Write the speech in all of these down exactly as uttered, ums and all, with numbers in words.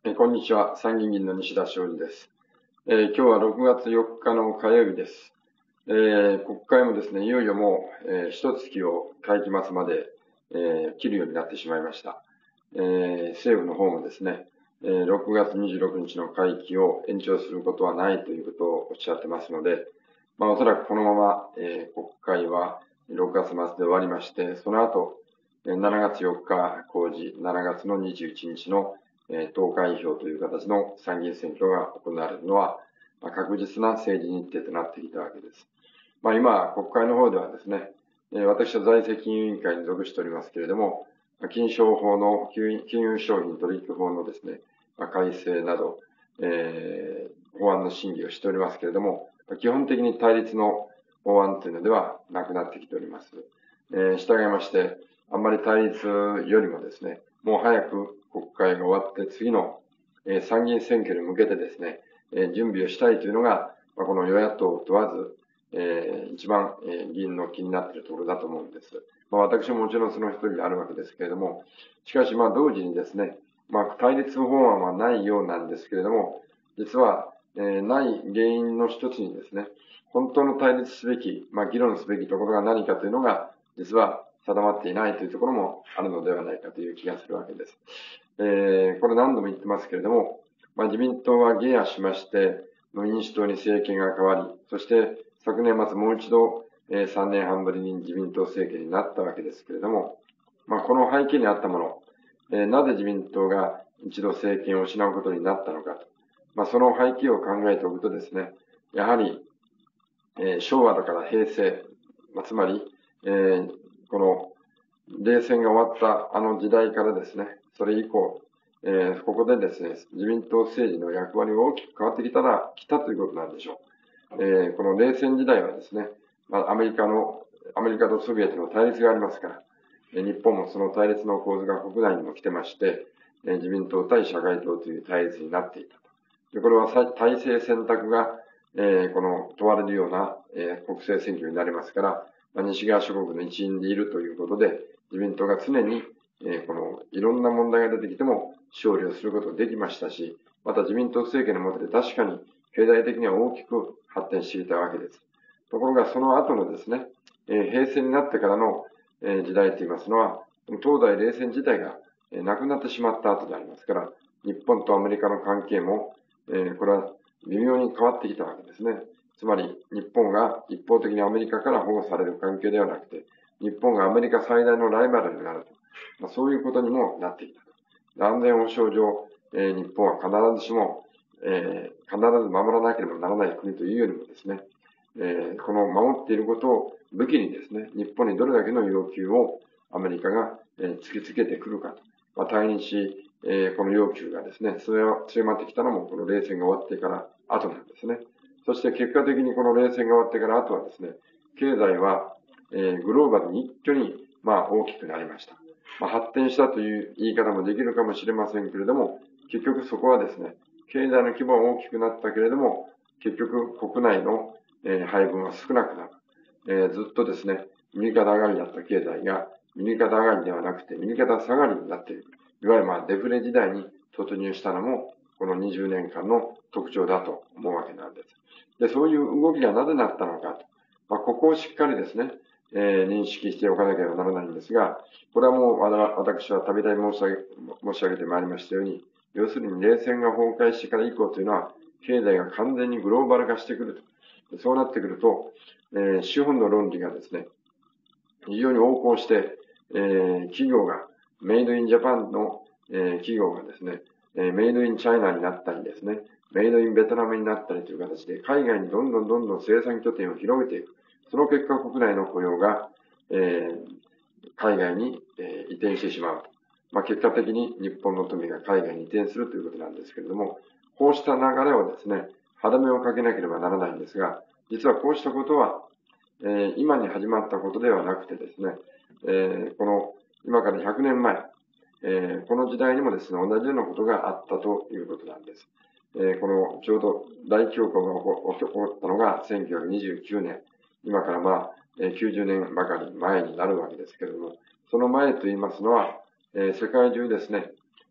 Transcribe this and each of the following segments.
えーこんにちは。参議院議員の西田昌司です。えー今日はろくがつよっかの火曜日です。えー国会もですね、いよいよもう、えー、一月を会期末まで、えー切るようになってしまいました。えー政府の方もですね、えーろくがつにじゅうろくにちの会期を延長することはないということをおっしゃってますので、まあ、おそらくこのまま、えー国会はろくがつ末で終わりまして、その後、えーしちがつよっか公示、しちがつのにじゅういちにちのえー投開票という形の参議院選挙が行われるのは、まあ、確実な政治日程となってきたわけです。まあ、今、国会の方ではですね、えー私は財政金融委員会に属しておりますけれども、金商法の金融商品取引法のですね、まあ、改正など、えー、法案の審議をしておりますけれども、基本的に対立の法案というのではなくなってきております。えー、従いまして、あんまり対立よりもですね、もう早く国会が終わって次の、えー、参議院選挙に向けてですね、えー、準備をしたいというのが、まあ、この与野党問わず、えー、一番、えー、議員の気になっているところだと思うんです。まあ、私ももちろんその一人であるわけですけれども、しかしまあ同時にですね、まあ対立法案はないようなんですけれども、実は、えー、ない原因の一つにですね、本当の対立すべき、まあ議論すべきところが何かというのが、実は定まっていないというところもあるのではないかという気がするわけです。えー、これ何度も言ってますけれども、まあ、自民党は下野しまして、民主党に政権が変わり、そして昨年末もう一度、えー、さんねんはんぶりに自民党政権になったわけですけれども、まあ、この背景にあったもの、えー、なぜ自民党が一度政権を失うことになったのかと、まあ、その背景を考えておくとですね、やはり、えー、昭和だから平成、まあ、つまり、えー、この冷戦が終わったあの時代からですね、それ以降、えー、ここでですね、自民党政治の役割が大きく変わってきたら、来たということなんでしょう。えー、この冷戦時代はですね、まあ、アメリカの、アメリカとソビエトの対立がありますから、えー、日本もその対立の構図が国内にも来てまして、えー、自民党対社会党という対立になっていたと。で、これは体制選択が、えー、この問われるような、えー、国政選挙になりますから、まあ、西側諸国の一員でいるということで、自民党が常に、えー、このいろんな問題が出てきても勝利をすることができましたし、また自民党政権の下で確かに経済的には大きく発展していたわけです。ところがその後のですね、えー、平成になってからの、えー、時代といいますのは、東西冷戦自体が、えー、なくなってしまった後でありますから、日本とアメリカの関係も、えー、これは微妙に変わってきたわけですね。つまり、日本が一方的にアメリカから保護される関係ではなくて、日本がアメリカ最大のライバルになると。まあ、そういうことにもなってきたと。安全保障上、えー、日本は必ずしも、えー、必ず守らなければならない国というよりもですね、えー、この守っていることを武器にですね、日本にどれだけの要求をアメリカが、えー、突きつけてくるかと。まあ、対日、えー、この要求がですね、強まってきたのもこの冷戦が終わってから後なんですね。そして結果的にこの冷戦が終わってから後はですね、経済は、えー、グローバルに一挙に、まあ、大きくなりました。まあ、発展したという言い方もできるかもしれませんけれども、結局そこはですね、経済の規模は大きくなったけれども、結局国内の、えー、配分は少なくなる。えー、ずっとですね、右肩上がりだった経済が、右肩上がりではなくて右肩下がりになっている。いわゆるまあデフレ時代に突入したのも、このにじゅうねんかんの特徴だと思うわけなんです。で、そういう動きがなぜなったのかと。まあ、ここをしっかりですね、えー、認識しておかなければならないんですが、これはもう私はたびたび申し上げ、申し上げてまいりましたように、要するに冷戦が崩壊してから以降というのは、経済が完全にグローバル化してくると。そうなってくると、えー、資本の論理がですね、非常に横行して、えー、企業が、メイドインジャパンの、えー、企業がですね、えー、メイドインチャイナになったりですね、メイドインベトナムになったりという形で、海外にどんどんどんどん生産拠点を広げていく。その結果、国内の雇用が、えー、海外に、えー、移転してしまうと。まあ、結果的に日本の富が海外に移転するということなんですけれども、こうした流れをですね、歯止めをかけなければならないんですが、実はこうしたことは、えー、今に始まったことではなくてですね、えー、この今からひゃくねんまえ、えー、この時代にもですね、同じようなことがあったということなんです。えー、このちょうど大恐慌が起こったのがせんきゅうひゃくにじゅうきゅうねん、今からまあきゅうじゅうねんばかり前になるわけですけれども、その前と言いますのは、えー、世界中ですね、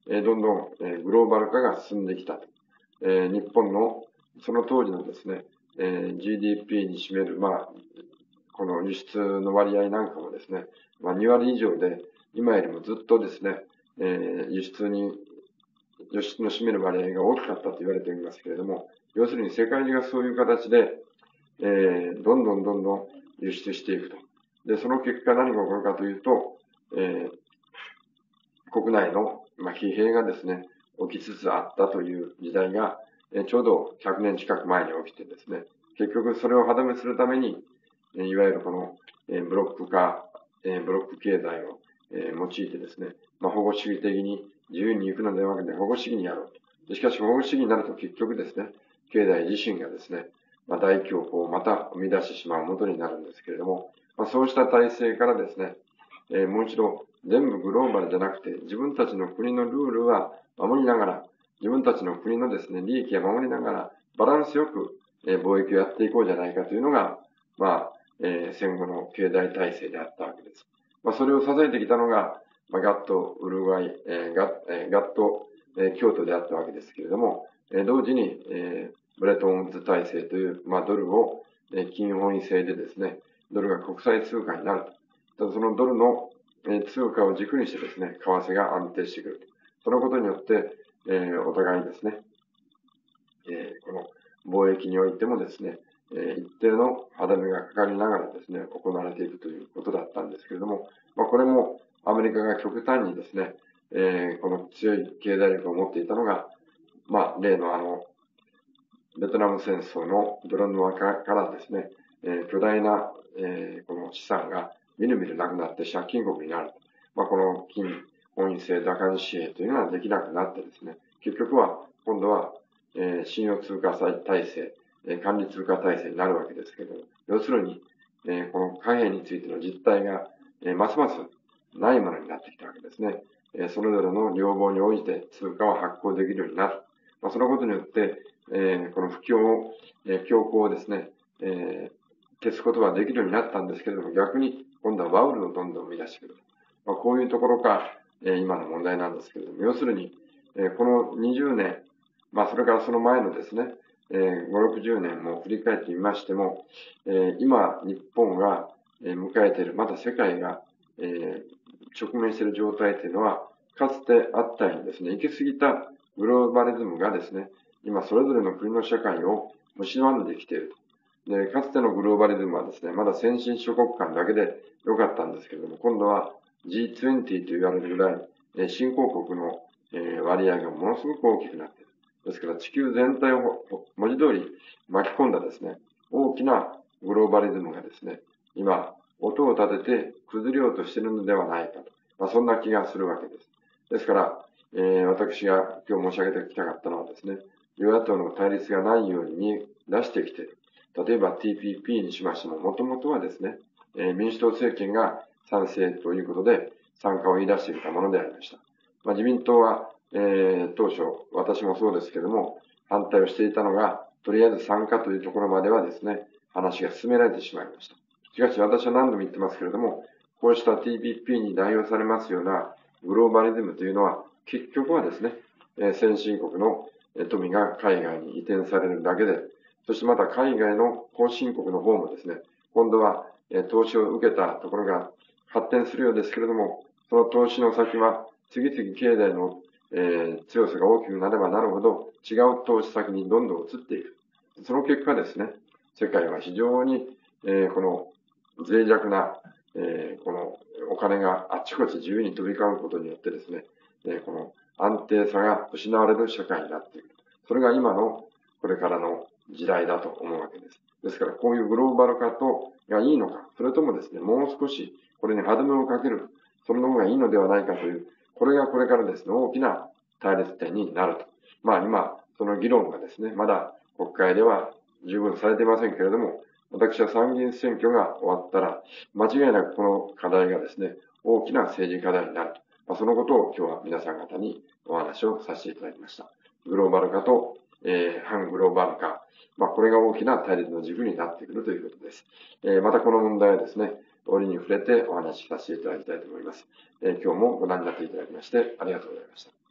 えー、どんどん、えー、グローバル化が進んできたと。えー、日本のその当時のですね、えー、ジーディーピー に占める、まあ、この輸出の割合なんかもですね、まあ、に割以上で、今よりもずっとですね、えー、輸出に、輸出の占める割合が大きかったと言われていますけれども、要するに世界中がそういう形で、えー、どんどんどんどん輸出していくと。で、その結果何が起こるかというと、えー、国内の、まあ、疲弊がですね、起きつつあったという時代が、えー、ちょうどひゃくねん近く前に起きてですね、結局それを歯止めするために、えー、いわゆるこの、えー、ブロック化、えー、ブロック経済を、えー、用いてですね、まあ、保護主義的に自由に行くのではなくて保護主義にやろうと。しかし保護主義になると結局ですね、経済自身がですね、まあ、大恐慌をまた生み出してしまうことになるんですけれども、まあ、そうした体制からですね、えー、もう一度全部グローバルじゃなくて自分たちの国のルールは守りながら、自分たちの国のですね、利益を守りながらバランスよく、えー、貿易をやっていこうじゃないかというのが、まあ、えー、戦後の経済体制であったわけです。まあ、それを支えてきたのが、まあ、ガット、ウルグアイ、えー、ガえー、ガット、えー、京都であったわけですけれども、えー、同時に、えーブレトンウッズ体制という、まあ、ドルを、え金本位制でですね、ドルが国際通貨になると。そのドルの、え通貨を軸にしてですね、為替が安定してくると。そのことによって、えー、お互いですね、えー、この貿易においてもですね、えー、一定の歯止めがかかりながらですね、行われていくということだったんですけれども、まあ、これもアメリカが極端にですね、えー、この強い経済力を持っていたのが、まあ、例のあの、ベトナム戦争の泥沼化からですね、えー、巨大な、えー、この資産がみるみるなくなって借金国になる。まあ、この金本位制打艦紙幣というのはできなくなってですね、結局は今度は、えー、信用通貨体制、えー、管理通貨体制になるわけですけれども、要するに、えー、この貨幣についての実態が、えー、ますますないものになってきたわけですね。えー、それぞれの要望に応じて通貨を発行できるようになる。まあ、そのことによって、えー、この不況を、えー、強行をですね、えー、消すことができるようになったんですけれども、逆に今度はバブルをどんどん生み出してくる。まあ、こういうところが、えー、今の問題なんですけれども、要するに、えー、このにじゅうねん、まあ、それからその前のですね、えー、ご、ろくじゅうねんも振り返ってみましても、えー、今、日本が、えー、迎えている、また世界が、えー、直面している状態というのは、かつてあったようにですね、行き過ぎたグローバリズムがですね、今それぞれの国の社会を蝕んできている。で、かつてのグローバリズムはですね、まだ先進諸国間だけで良かったんですけれども、今度は ジーにじゅう と言われるぐらい、新興国の割合がものすごく大きくなっている。ですから地球全体を文字通り巻き込んだですね、大きなグローバリズムがですね、今、音を立てて崩れようとしているのではないかと。まあ、そんな気がするわけです。ですから、えー、私が今日申し上げてきたかったのはですね、与野党の対立がないように出してきている。例えば ティーピーピー にしましても、もともとはですね、えー、民主党政権が賛成ということで参加を言い出してきたものでありました。まあ、自民党は、えー、当初、私もそうですけれども、反対をしていたのが、とりあえず参加というところまではですね、話が進められてしまいました。しかし私は何度も言ってますけれども、こうした ティーピーピー に代表されますようなグローバリズムというのは、結局はですね、先進国の富が海外に移転されるだけで、そしてまた海外の後進国の方もですね、今度は投資を受けたところが発展するようですけれども、その投資の先は次々経済の、えー、強さが大きくなればなるほど違う投資先にどんどん移っていく。その結果ですね、世界は非常に、えー、この脆弱な、えー、このお金があちこち自由に飛び交うことによってですね、えー、この安定さが失われる社会になっている。それが今のこれからの時代だと思うわけです。ですからこういうグローバル化とがいいのか、それともですね、もう少しこれに歯止めをかける、その方がいいのではないかという、これがこれからですね、大きな対立点になると。まあ今、その議論がですね、まだ国会では十分されていませんけれども、私は参議院選挙が終わったら、間違いなくこの課題がですね、大きな政治課題になると。まあ、そのことを今日は皆さん方にお話をさせていただきました。グローバル化と、えー、反グローバル化。まあ、これが大きな対立の軸になってくるということです。えー、またこの問題はですね、折に触れてお話しさせていただきたいと思います。えー、今日もご覧になっていただきましてありがとうございました。